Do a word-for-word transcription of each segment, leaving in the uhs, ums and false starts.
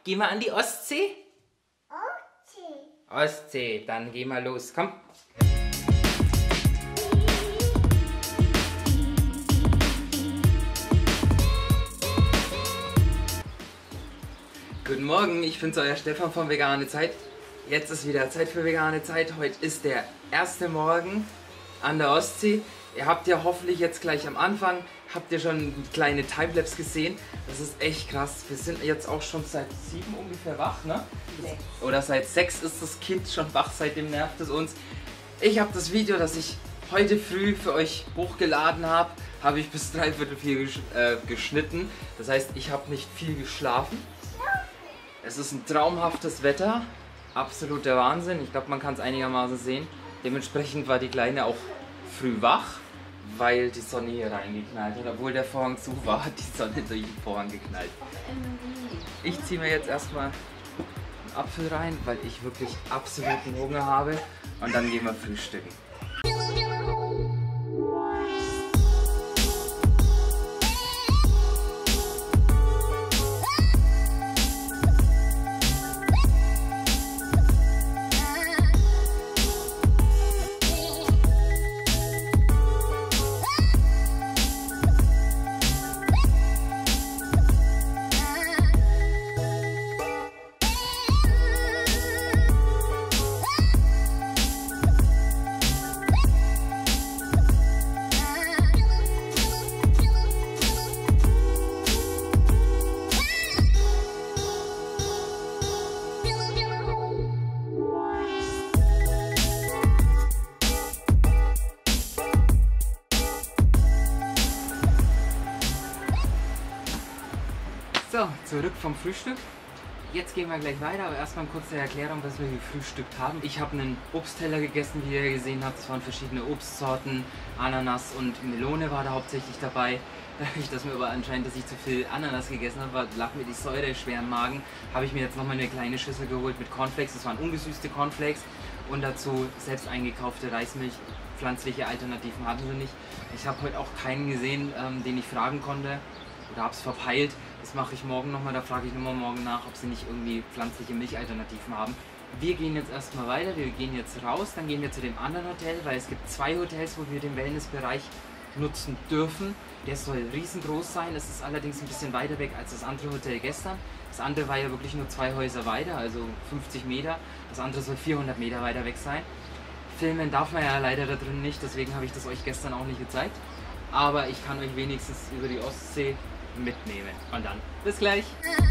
gehen wir an die Ostsee? Ostsee. Ostsee, dann gehen wir los, komm. Guten Morgen, ich bin's, euer Stefan von Vegane Zeit. Jetzt ist wieder Zeit für Vegane Zeit. Heute ist der erste Morgen an der Ostsee. Ihr habt ja hoffentlich jetzt gleich am Anfang, habt ihr schon eine kleine Timelapse gesehen. Das ist echt krass. Wir sind jetzt auch schon seit sieben ungefähr wach, ne? Sechs. Oder seit sechs ist das Kind schon wach, seitdem nervt es uns. Ich habe das Video, das ich heute früh für euch hochgeladen habe, habe ich bis dreiviertel vier gesch äh, geschnitten. Das heißt, ich habe nicht viel geschlafen. Es ist ein traumhaftes Wetter, absoluter Wahnsinn. Ich glaube, man kann es einigermaßen sehen. Dementsprechend war die Kleine auch früh wach, weil die Sonne hier reingeknallt hat. Obwohl der Vorhang zu war, hat die Sonne durch den Vorhang geknallt. Ich ziehe mir jetzt erstmal einen Apfel rein, weil ich wirklich absoluten Hunger habe. Und dann gehen wir frühstücken. So, zurück vom Frühstück. Jetzt gehen wir gleich weiter, aber erstmal eine kurze Erklärung, was wir gefrühstückt haben. Ich habe einen Obstteller gegessen, wie ihr gesehen habt. Es waren verschiedene Obstsorten, Ananas und Melone war da hauptsächlich dabei. Dadurch, dass mir aber anscheinend, dass ich zu viel Ananas gegessen habe, lag mir die Säure schwer im Magen. Habe ich mir jetzt nochmal eine kleine Schüssel geholt mit Cornflakes. Das waren ungesüßte Cornflakes und dazu selbst eingekaufte Reismilch. Pflanzliche Alternativen hatten sie nicht. Ich habe heute auch keinen gesehen, ähm, den ich fragen konnte. Oder habe es verpeilt. Das mache ich morgen nochmal, da frage ich nochmal morgen nach, ob sie nicht irgendwie pflanzliche Milchalternativen haben. Wir gehen jetzt erstmal weiter, wir gehen jetzt raus, dann gehen wir zu dem anderen Hotel, weil es gibt zwei Hotels, wo wir den Wellnessbereich nutzen dürfen. Der soll riesengroß sein, es ist allerdings ein bisschen weiter weg als das andere Hotel gestern. Das andere war ja wirklich nur zwei Häuser weiter, also fünfzig Meter. Das andere soll vierhundert Meter weiter weg sein. Filmen darf man ja leider da drin nicht, deswegen habe ich das euch gestern auch nicht gezeigt. Aber ich kann euch wenigstens über die Ostsee mitnehmen. Und dann bis gleich!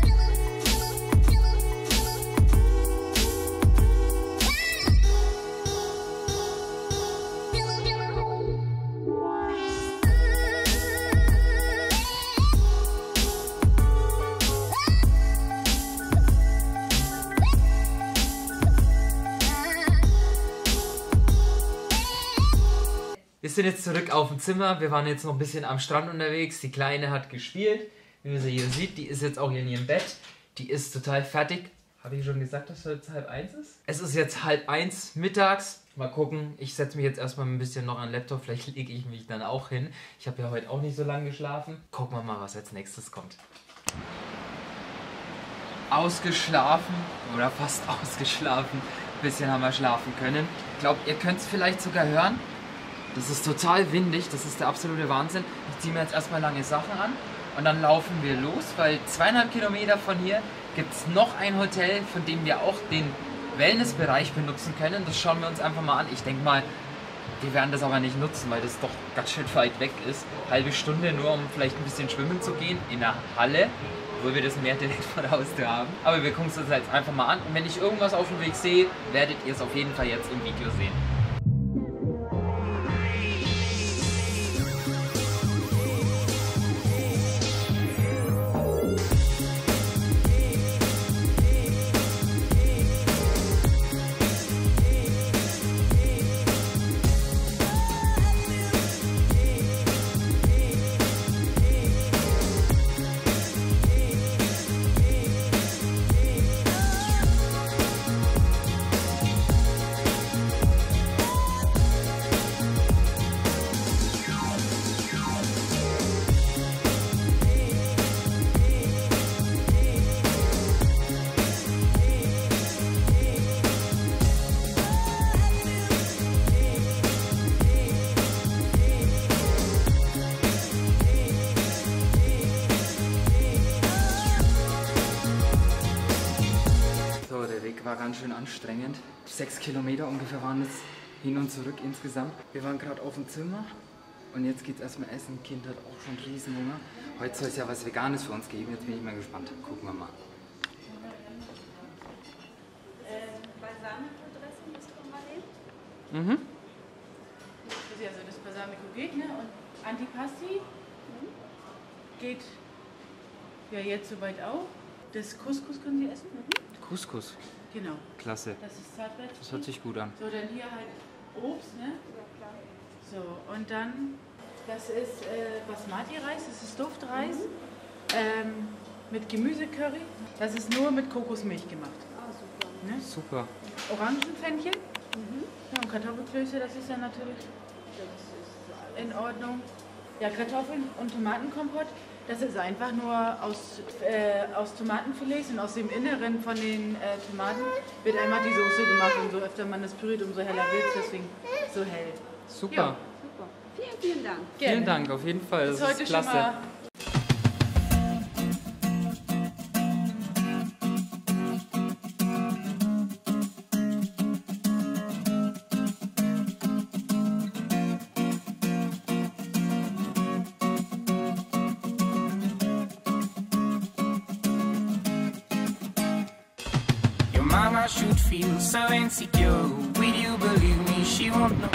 Wir sind jetzt zurück auf dem Zimmer, wir waren jetzt noch ein bisschen am Strand unterwegs, die Kleine hat gespielt, wie man sie hier sieht, die ist jetzt auch in ihrem Bett, die ist total fertig. Habe ich schon gesagt, dass es jetzt halb eins ist? Es ist jetzt halb eins mittags, mal gucken, ich setze mich jetzt erstmal ein bisschen noch an den Laptop, vielleicht lege ich mich dann auch hin. Ich habe ja heute auch nicht so lange geschlafen. Gucken wir mal, was als nächstes kommt. Ausgeschlafen, oder fast ausgeschlafen, ein bisschen haben wir schlafen können. Ich glaube, ihr könnt es vielleicht sogar hören. Das ist total windig, das ist der absolute Wahnsinn. Ich ziehe mir jetzt erstmal lange Sachen an und dann laufen wir los, weil zweieinhalb Kilometer von hier gibt es noch ein Hotel, von dem wir auch den Wellnessbereich benutzen können. Das schauen wir uns einfach mal an. Ich denke mal, wir werden das aber nicht nutzen, weil das doch ganz schön weit weg ist. Halbe Stunde nur, um vielleicht ein bisschen schwimmen zu gehen in der Halle, obwohl wir das Meer direkt vor der Haustür haben. Aber wir gucken uns das jetzt einfach mal an und wenn ich irgendwas auf dem Weg sehe, werdet ihr es auf jeden Fall jetzt im Video sehen. Weg war ganz schön anstrengend. Sechs Kilometer ungefähr waren es hin und zurück insgesamt. Wir waren gerade auf dem Zimmer und jetzt geht's erstmal essen. Kind hat auch schon Riesenhunger. Heute soll es ja was Veganes für uns geben. Jetzt bin ich mal gespannt. Gucken wir mal. Balsamico-Dressing ist von Marleen. Mhm. Also das Balsamico geht, ne? Und Antipasti mhm. geht ja jetzt soweit auch. Das Couscous können Sie essen? Mhm. Couscous. Genau. Klasse. Das ist Zartweiß. Das hört sich gut an. So, dann hier halt Obst, ne? Ja, klar. So, und dann, das ist äh, Basmati-Reis, das ist Duftreis. Mhm. Ähm, mit Gemüsecurry. Das ist nur mit Kokosmilch gemacht. Ah, super. Ne? Super. Orangenpfännchen. Mhm. Ja, und Kartoffelklöße, das ist ja natürlich in Ordnung. Ja, Kartoffeln und Tomatenkompott. Das ist einfach nur aus, äh, aus Tomatenfilets und aus dem Inneren von den äh, Tomaten wird einmal die Soße gemacht und so öfter man das püriert, umso heller wird es, deswegen so hell. Super. Ja. Super. Vielen, vielen Dank. Gerne. Vielen Dank, auf jeden Fall. Das Bis ist heute klasse. schon mal. Mama should feel so insecure. Will you believe me? She won't know.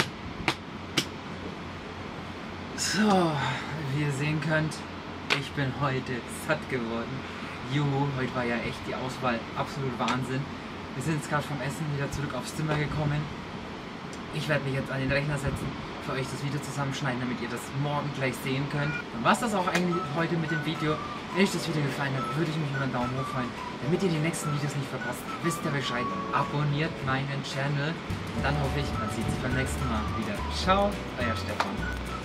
So, wie ihr sehen könnt, ich bin heute satt geworden. Juhu, heute war ja echt die Auswahl absolut Wahnsinn. Wir sind jetzt gerade vom Essen wieder zurück aufs Zimmer gekommen. Ich werde mich jetzt an den Rechner setzen, für euch das Video zusammenschneiden, damit ihr das morgen gleich sehen könnt. Dann war es das auch eigentlich heute mit dem Video. Wenn euch das Video gefallen hat, würde ich mich über einen Daumen hoch freuen. Damit ihr die nächsten Videos nicht verpasst, wisst ihr Bescheid. Abonniert meinen Channel. Dann hoffe ich, man sieht sich beim nächsten Mal wieder. Ciao, euer Stefan.